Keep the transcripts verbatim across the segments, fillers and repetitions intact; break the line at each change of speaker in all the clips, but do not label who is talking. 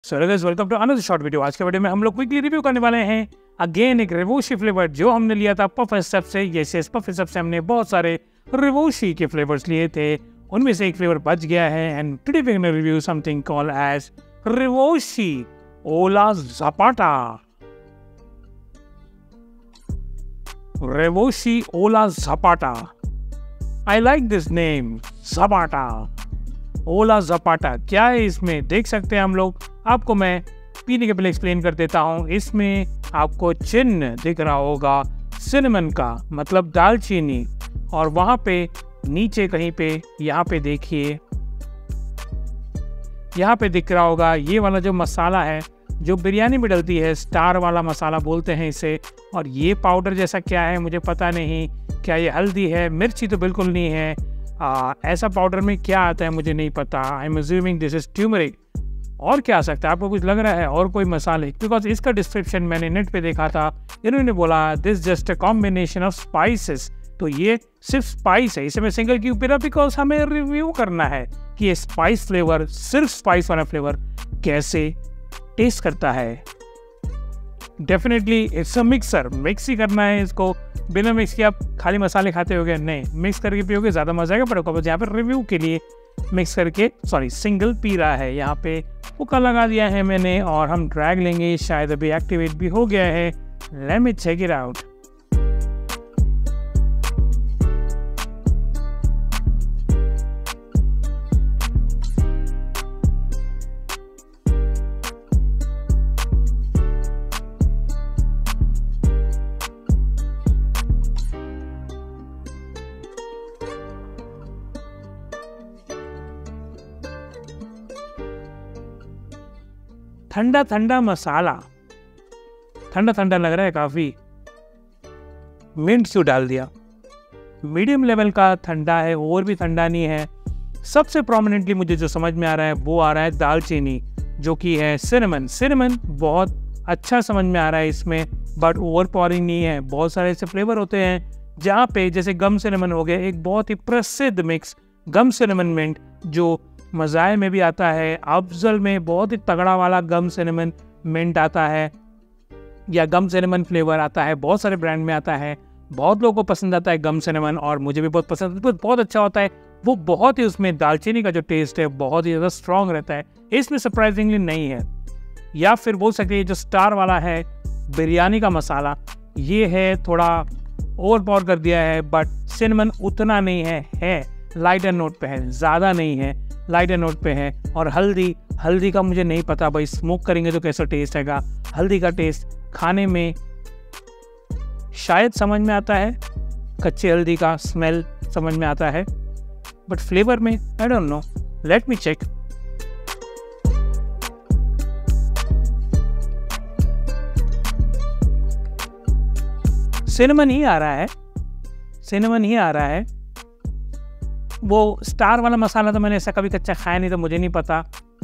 So guys, welcome to another short video. आज के video में हम लोग क्विकली रिव्यू करने वाले हैं अगेन एक रिवोशी फ्लेवर जो हमने लिया था पफ स्टफ से। यस यस, पफ स्टफ से हमने बहुत सारे रिवोशी के फ्लेवर्स लिए थे, उनमें से एक फ्लेवर बच गया है and today we gonna review something called as Rivoshi Ola Zapata. Rivoshi Ola Zapata, I like this name, Zapata, Ola Zapata. क्या है इसमें देख सकते हैं हम लोग। आपको मैं पीने के पहले एक्सप्लेन कर देता हूँ। इसमें आपको चिन्ह दिख रहा होगा सिनेमन का, मतलब दालचीनी, और वहाँ पे नीचे कहीं पे यहाँ पे देखिए, यहाँ पे दिख रहा होगा ये वाला जो मसाला है जो बिरयानी में डलती है, स्टार वाला मसाला बोलते हैं इसे। और ये पाउडर जैसा क्या है मुझे पता नहीं, क्या ये हल्दी है? मिर्ची तो बिल्कुल नहीं है। आ, ऐसा पाउडर में क्या आता है मुझे नहीं पता। I am assuming this is turmeric. और क्या आ सकता है? आपको कुछ लग रहा है और कोई मसाले? बिकॉज इसका डिस्क्रिप्शन मैंने नेट पे देखा था, इन्होंने बोला this just a combination of spices. तो ये सिर्फ स्पाइस है, इसे मैं सिंगल क्यों पी रहा, बिकॉज हमें रिव्यू करना है कि ये स्पाइस फ्लेवर, सिर्फ स्पाइस वाला फ्लेवर कैसे टेस्ट करता है। Definitely it's a mixer, mix ही करना है इसको। बिना मिक्स किए आप खाली मसाले खाते होगे नहीं, मिक्स करके पियोगे ज़्यादा मजा आएगा। पर यहाँ पर रिव्यू के लिए मिक्स करके, सॉरी सिंगल पी रहा है। यहाँ पे हुक्का लगा दिया है मैंने और हम ड्रैग लेंगे, शायद अभी एक्टिवेट भी हो गया है। Let me check it out. ठंडा ठंडा मसाला, ठंडा ठंडा लग रहा है काफ़ी। मिंट क्यों डाल दिया? मीडियम लेवल का ठंडा है, और भी ठंडा नहीं है। सबसे प्रोमिनेंटली मुझे जो समझ में आ रहा है वो आ रहा है दालचीनी, जो कि है सिनेमन। सिनेमन बहुत अच्छा समझ में आ रहा है इसमें, बट ओवर पावरिंग नहीं है। बहुत सारे ऐसे फ्लेवर होते हैं जहाँ पे, जैसे गम सिनेमन हो गया, एक बहुत ही प्रसिद्ध मिक्स गम सिनेमन मिंट जो मज़ाए में भी आता है। अफजल में बहुत ही तगड़ा वाला गम सिनेमन मिंट आता है, या गम सिनेमन फ्लेवर आता है। बहुत सारे ब्रांड में आता है, बहुत लोगों को पसंद आता है गम सिनेमन, और मुझे भी बहुत पसंद है, बहुत अच्छा होता है वो। बहुत ही उसमें दालचीनी का जो टेस्ट है बहुत ही ज़्यादा स्ट्रॉन्ग रहता है, इसमें सरप्राइजिंगली नहीं है। या फिर बोल सकते हैं जो स्टार वाला है बिरयानी का मसाला, ये है थोड़ा ओवर पावर कर दिया है, बट सिनेमन उतना नहीं है, है लाइटर नोट पे है, ज़्यादा नहीं है, लाइटर नोट पे है। और हल्दी, हल्दी का मुझे नहीं पता भाई, स्मोक करेंगे तो कैसा टेस्ट आएगा। हल्दी का टेस्ट खाने में शायद समझ में आता है, कच्ची हल्दी का स्मेल समझ में आता है, बट फ्लेवर में I don't know. Let me check. Cinnamon ही आ रहा है, सिनेमन ही आ रहा है। वो स्टार वाला मसाला तो मैंने ऐसा कभी कच्चा खाया नहीं, तो मुझे नहीं पता।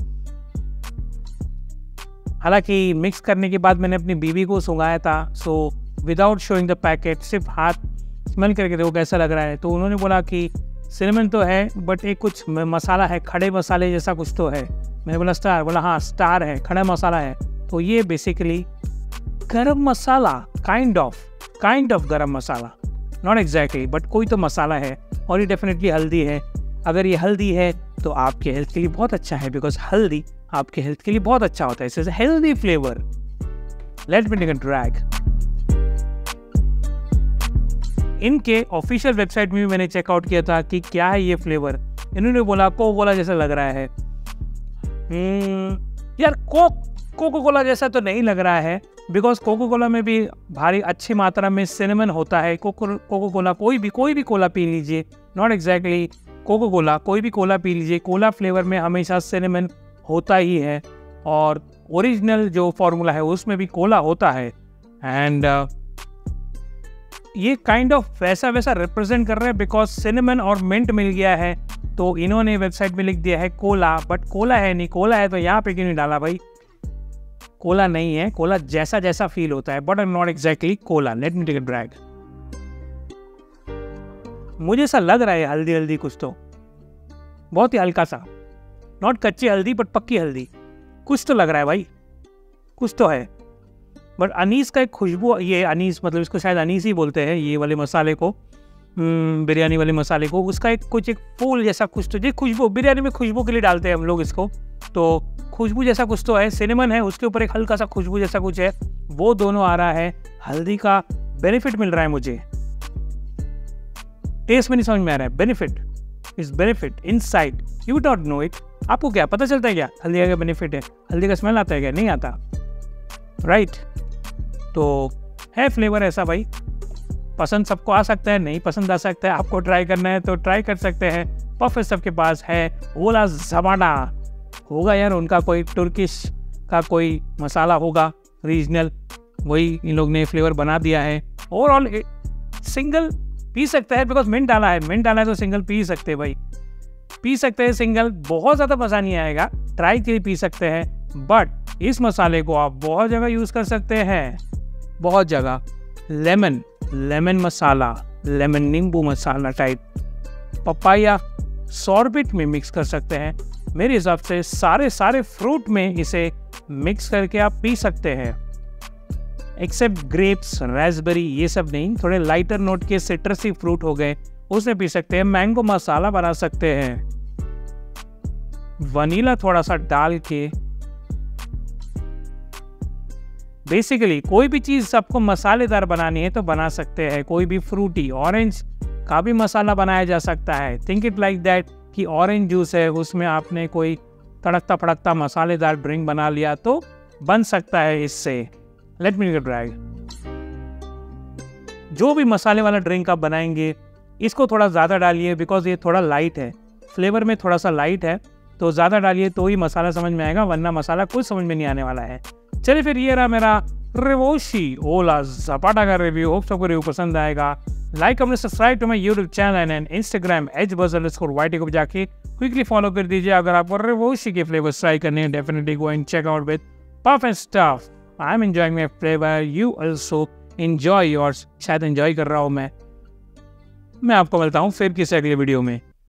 हालांकि मिक्स करने के बाद मैंने अपनी बीवी को सुंघाया था, so without showing the packet, सिर्फ हाथ स्मेल करके देखो कैसा लग रहा है। तो उन्होंने बोला कि सिनेमन तो है, बट एक कुछ मसाला है, खड़े मसाले जैसा कुछ तो है। मैंने बोला स्टार, बोला हाँ स्टार है, खड़ा मसाला है। तो ये basically garam masala, kind of kind of garam masala, not exactly, but कोई तो मसाला है। और ये डेफिनेटली हल्दी है। अगर ये हल्दी है तो आपके हेल्थ के लिए बहुत अच्छा है, बिकॉज हल्दी आपके हेल्थ के लिए बहुत अच्छा होता है। It's healthy flavour. Let me take a drag. इनके ऑफिशियल वेबसाइट में भी मैंने चेकआउट किया था कि क्या है ये फ्लेवर। इन्होंने बोला कोको कोला जैसा लग रहा है। hmm, यार कोक कोको कोला जैसा तो नहीं लग रहा है, बिकॉज कोको कोला में भी भारी अच्छी मात्रा में सिनेमन होता है। कोको कोको कोला कोई भी कोई भी कोला पी लीजिए, नॉट एग्जैक्टली कोको कोला, कोई भी कोला पी लीजिए, कोला फ्लेवर में हमेशा सिनेमन होता ही है। और ओरिजिनल जो फॉर्मूला है उसमें भी कोला होता है। एंड uh, ये काइंड ऑफ वैसा वैसा रिप्रेजेंट कर रहे हैं, बिकॉज सिनेमन और मिंट मिल गया है तो इन्होंने वेबसाइट में लिख दिया है कोला, बट कोला है नहीं। कोला है तो यहाँ पे क्यों नहीं डाला भाई? कोला नहीं है, कोला जैसा जैसा फील होता है, but not exactly cola. Let me take a drag. मुझे ऐसा लग रहा है हल्दी हल्दी कुछ तो, बहुत ही हल्का सा, नॉट कच्ची हल्दी बट पक्की हल्दी। कुछ तो लग रहा है भाई, कुछ तो है। बट अनीस का एक खुशबू, ये अनीस मतलब इसको शायद अनीस ही बोलते हैं ये वाले मसाले को, बिरयानी वाले मसाले को। उसका एक कुछ एक फूल जैसा कुछ तो, ये खुशबू बिरयानी में खुशबू के लिए डालते हैं हम लोग इसको, तो खुशबू जैसा कुछ तो है। सिनेमन है, उसके ऊपर एक हल्का सा खुशबू जैसा कुछ है, वो दोनों आ रहा है। हल्दी का बेनिफिट मिल रहा है मुझे, टेस्ट में नहीं समझ में आ रहा है। Benefit is benefit inside, you don't know it. आपको क्या पता चलता है क्या हल्दी का क्या बेनिफिट है? हल्दी का स्मेल आता है क्या? नहीं आता, राइट right? तो है फ्लेवर ऐसा भाई, पसंद सबको आ सकता है, नहीं पसंद आ सकता है। आपको ट्राई करना है तो ट्राई कर सकते हैं। पफ सबके पास है। ओला ज़माना होगा यार, उनका कोई तुर्किश का कोई मसाला होगा रीजनल, वही इन लोग ने फ्लेवर बना दिया है। ओवरऑल सिंगल पी सकता है, बिकॉज मिंट डाला है, मिंट डाला है तो सिंगल पी सकते हैं भाई, पी सकते हैं सिंगल। बहुत ज़्यादा मज़ा नहीं आएगा, ट्राई के लिए पी सकते हैं। बट इस मसाले को आप बहुत जगह यूज़ कर सकते हैं, बहुत जगह। लेमन लेमन मसाला, लेमन नींबू मसाला टाइप, पपाया सॉर्बेट में मिक्स कर सकते हैं। मेरे हिसाब से सारे सारे फ्रूट में इसे मिक्स करके आप पी सकते हैं, एक्सेप्ट ग्रेप्स, रास्पबेरी, ये सब नहीं। थोड़े लाइटर नोट के सिट्रसी फ्रूट हो गए, उसे पी सकते हैं। मैंगो मसाला बना सकते हैं, वनीला थोड़ा सा डाल के। बेसिकली कोई भी चीज़ सबको मसालेदार बनानी है तो बना सकते हैं। कोई भी फ्रूटी, ऑरेंज का भी मसाला बनाया जा सकता है। थिंक इट लाइक दैट कि ऑरेंज जूस है, उसमें आपने कोई तड़कता फड़कता मसालेदार ड्रिंक बना लिया तो बन सकता है इससे। Let me get dry. जो भी मसाले वाला ड्रिंक आप बनाएंगे, इसको थोड़ा ज़्यादा डालिए, बिकॉज ये थोड़ा लाइट है, फ्लेवर में थोड़ा सा लाइट है, तो ज़्यादा डालिए तो ही मसाला समझ में आएगा, वरना मसाला कुछ समझ में नहीं आने वाला है। चलिए फिर ये रहा मेरा रेवोशी ओला ज़पाटा का रिव्यू। होप सबको रिव्यू पसंद आएगा। लाइक अपने subscribe to my YouTube channel and Instagram H buzz underscore YT को जाके क्विकली फॉलो कर दीजिए। अगर आपको रेवोशी के फ्लेवर्स ट्राई करने हैं, definitely go and check out with puff and stuff. I am enjoying my flavour, you also enjoy yours. शायद एंजॉय कर रहा हूँ मैं। मैं आपको मिलता हूँ फिर किसी अगले वीडियो में।